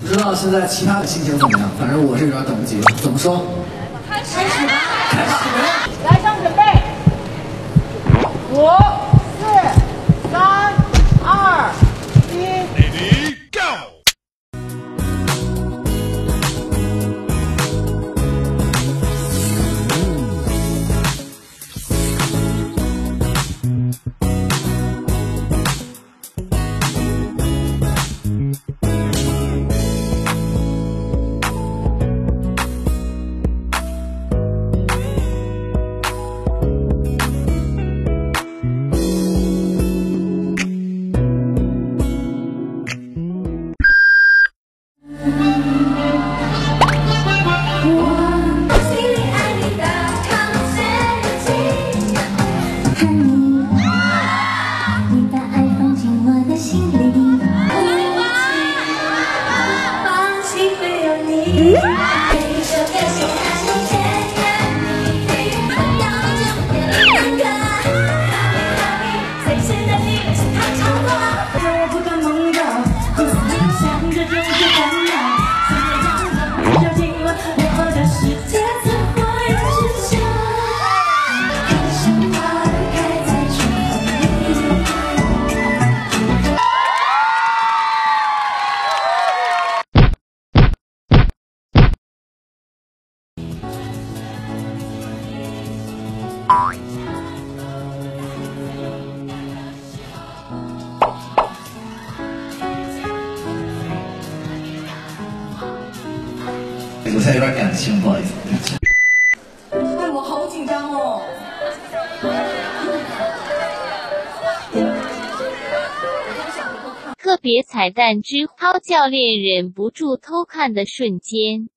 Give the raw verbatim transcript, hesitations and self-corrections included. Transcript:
不知道现在其他的心情怎么样？反正我是有点等不及了。怎么说？ 开始吧！ 开始！ 来，上准备，五、四、三、二、一。 Ready, go！ 我现在有点感性，不好意思。 哎，我好紧张哦。 特别彩蛋之涛教练忍不住偷看的瞬间。